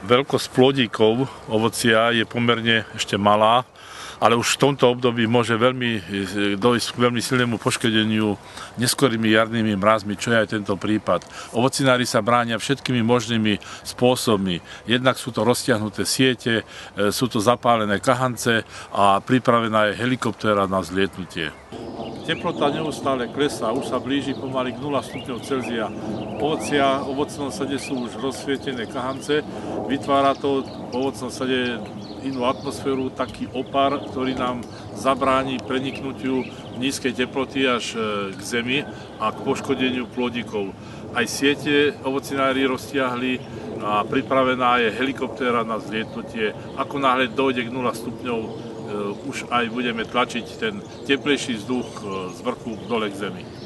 Veľkosť plodíkov ovocia je pomerne ešte malá, ale už v tomto období môže dojsť k veľmi silnému poškodeniu neskorými jarnými mrazmi, čo je aj tento prípad. Ovocinári sa bránia všetkými možnými spôsobmi. Jednak sú to roztiahnuté siete, sú to zapálené kahance a pripravená je helikoptéra na vzlietnutie. Teplota neustále klesá, už sa blíži pomaly k 0 stupňov Celzia. Ovocia, v ovocnom sade sú už rozsvietené kahance, vytvára to v ovocnom sade inú atmosféru, taký opar, ktorý nám zabráni preniknutiu nízkej teploty až k zemi a k poškodeniu plodíkov. Aj siete ovocinári roztiahli a pripravená je helikoptéra na vzlietnutie. Ako náhle dojde k 0 stupňov, už aj budeme tlačiť ten teplejší vzduch z vrchu dole k zemi.